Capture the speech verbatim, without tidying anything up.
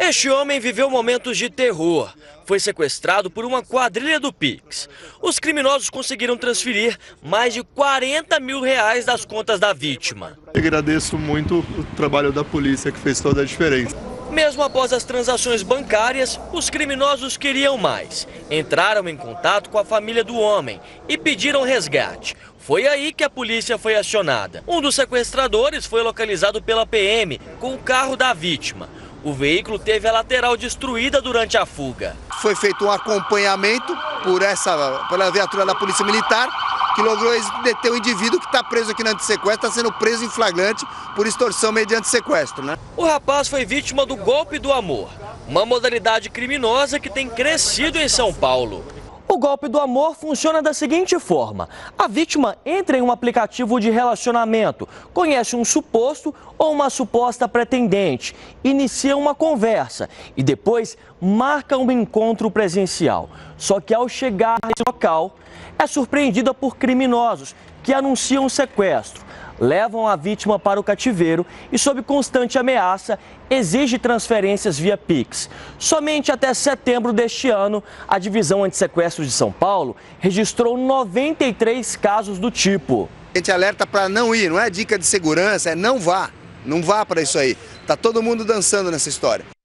Este homem viveu momentos de terror. Foi sequestrado por uma quadrilha do Pix. Os criminosos conseguiram transferir mais de quarenta mil reais das contas da vítima. Eu agradeço muito o trabalho da polícia, que fez toda a diferença. Mesmo após as transações bancárias, os criminosos queriam mais. Entraram em contato com a família do homem e pediram resgate. Foi aí que a polícia foi acionada. Um dos sequestradores foi localizado pela P M com o carro da vítima. O veículo teve a lateral destruída durante a fuga. Foi feito um acompanhamento por essa, pela viatura da Polícia Militar, que logrou deter o indivíduo que está preso aqui no antissequestro, está sendo preso em flagrante por extorsão mediante sequestro, né? O rapaz foi vítima do golpe do amor, uma modalidade criminosa que tem crescido em São Paulo. O golpe do amor funciona da seguinte forma: a vítima entra em um aplicativo de relacionamento, conhece um suposto ou uma suposta pretendente, inicia uma conversa e depois marca um encontro presencial. Só que ao chegar nesse local, é surpreendida por criminosos que anunciam um sequestro. Levam a vítima para o cativeiro e, sob constante ameaça, exige transferências via Pix. Somente até setembro deste ano, a Divisão Antissequestro de São Paulo registrou noventa e três casos do tipo. A gente alerta para não ir, não é dica de segurança, é não vá, não vá para isso aí. Tá todo mundo dançando nessa história.